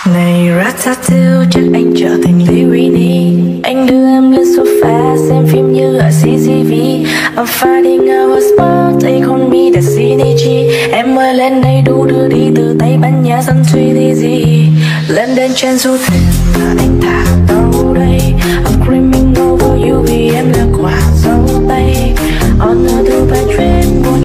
Này Ratatouille, chắc anh trở thành Linguini. Anh đưa em lên sofa xem phim như ở CCTV. I'm finding our spot, take on me, the synergy. Em ơi lên đây đu đưa đi từ Tây Ban Nha sang Tunisia. Lên đến trên du thuyền mà anh thả đâu đây.